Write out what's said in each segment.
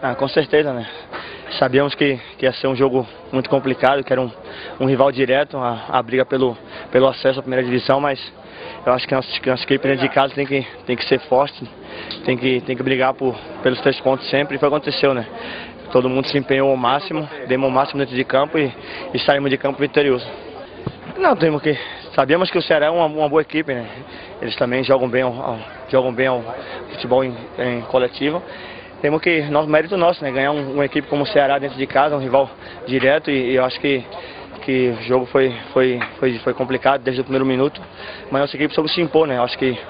Com certeza, né? Sabíamos que ia ser um jogo muito complicado, que era um rival direto, a briga pelo acesso à primeira divisão, mas eu acho que a nossa equipe dentro de casa tem que ser forte, tem que brigar pelos 3 pontos sempre, e foi o que aconteceu, né? Todo mundo se empenhou ao máximo, demos o máximo dentro de campo e saímos de campo vitorioso. Não, sabíamos que o Ceará é uma boa equipe, né? Eles também jogam bem ao futebol em coletivo. Temos que, mérito nosso, né? Ganhar uma equipe como o Ceará dentro de casa, um rival direto, e eu acho que o jogo foi complicado desde o primeiro minuto, mas nossa equipe soube se impor, né? Eu acho que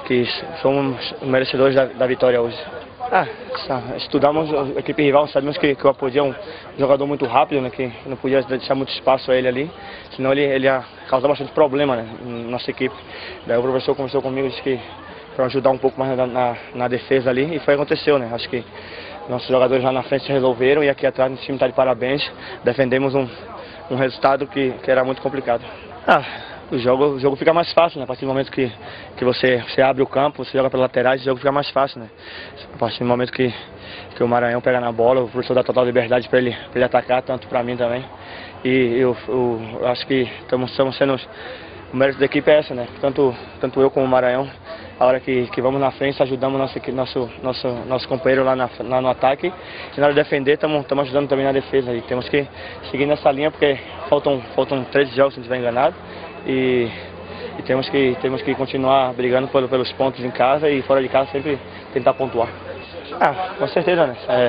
somos merecedores da vitória hoje. Estudamos a equipe rival, sabíamos que o Apodi é um jogador muito rápido, né? Que não podia deixar muito espaço a ele ali, senão ele ia causar bastante problema, né? Na nossa equipe. Daí o professor conversou comigo e disse que para ajudar um pouco mais na defesa ali, e foi o que aconteceu, né? Acho que nossos jogadores lá na frente se resolveram e aqui atrás o time está de parabéns. Defendemos um resultado que era muito complicado. O jogo fica mais fácil, né? A partir do momento que você abre o campo, você joga pelas laterais, o jogo fica mais fácil, né? A partir do momento que o Maranhão pega na bola, o professor dá total liberdade para ele atacar, tanto para mim também. E eu acho que estamos sendo... O mérito da equipe é essa, né? Tanto eu como o Maranhão, a hora que vamos na frente, ajudamos nosso companheiro lá no ataque, e na hora de defender, estamos ajudando também na defesa. E temos que seguir nessa linha, porque faltam 13 jogos, se não estiver enganado, e temos que continuar brigando pelos pontos em casa e fora de casa sempre tentar pontuar. Com certeza,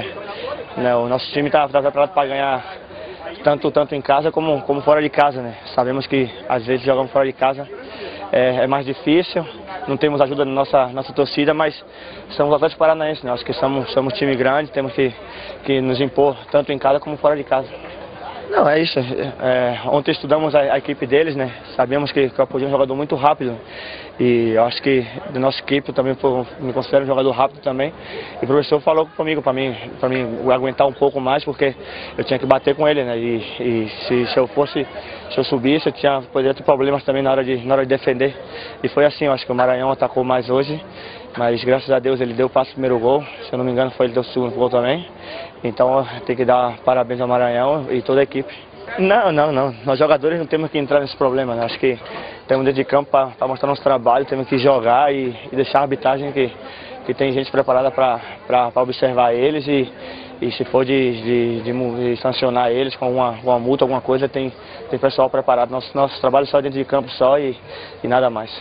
né? O nosso time está preparado para ganhar tanto em casa como fora de casa, né? Sabemos que às vezes jogamos fora de casa é mais difícil, não temos ajuda da nossa torcida, mas somos Atlético Paranaense, né? Acho que somos time grande, temos que nos impor tanto em casa como fora de casa. Não, é isso. Ontem estudamos a equipe deles, né? Sabemos que o Apodi é um jogador muito rápido. E eu acho que da nossa equipe eu também me considero um jogador rápido também. E o professor falou comigo para mim aguentar um pouco mais, porque eu tinha que bater com ele, né? E se eu subisse, poderia ter problemas também na hora de defender. E foi assim, eu acho que o Maranhão atacou mais hoje. Mas graças a Deus ele deu o passe do primeiro gol, se eu não me engano ele deu o segundo gol também. Então tem que dar parabéns ao Maranhão e toda a equipe. Não. Nós jogadores não temos que entrar nesse problema, né? Acho que temos dentro de campo para mostrar nosso trabalho, temos que jogar e deixar a arbitragem que tem gente preparada para observar eles e se for de sancionar eles com uma multa, alguma coisa, tem pessoal preparado. Nosso trabalho é só dentro de campo só e nada mais.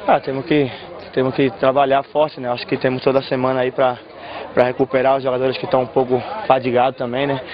Temos que trabalhar forte, né? Acho que temos toda a semana aí para recuperar os jogadores que estão um pouco fadigados também, né?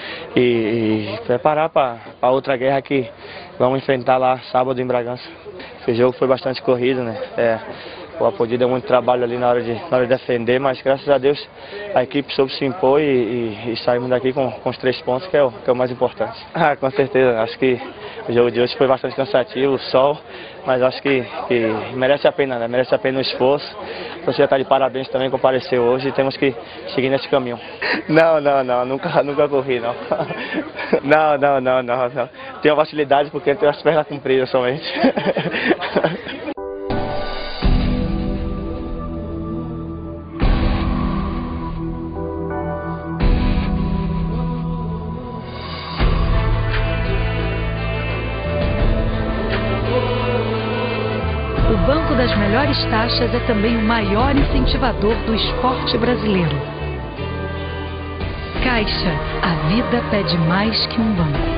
E preparar para outra guerra que vamos enfrentar lá sábado em Bragança. Esse jogo foi bastante corrido, né? O Apodi deu muito trabalho ali na hora de defender, mas graças a Deus a equipe soube se impor e saímos daqui com os 3 pontos, que é o mais importante. Com certeza. Acho que o jogo de hoje foi bastante cansativo, o sol, mas acho que merece a pena, né? Merece a pena o esforço. Você está de parabéns também, compareceu hoje e temos que seguir nesse caminho. Não, nunca corri, não. Não. Tenho facilidade porque tenho as pernas compridas somente. O Banco das Melhores Taxas é também o maior incentivador do esporte brasileiro. Caixa, a vida pede mais que um banco.